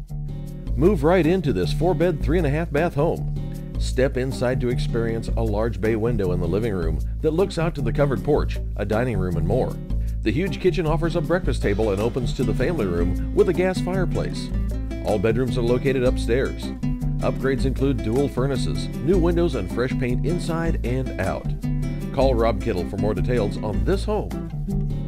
Move right into this 4-bed, 3.5-bath home. Step inside to experience a large bay window in the living room that looks out to the covered porch, a dining room, and more. The huge kitchen offers a breakfast table and opens to the family room with a gas fireplace. All bedrooms are located upstairs. Upgrades include dual furnaces, new windows, and fresh paint inside and out. Call Rob Kittle for more details on this home.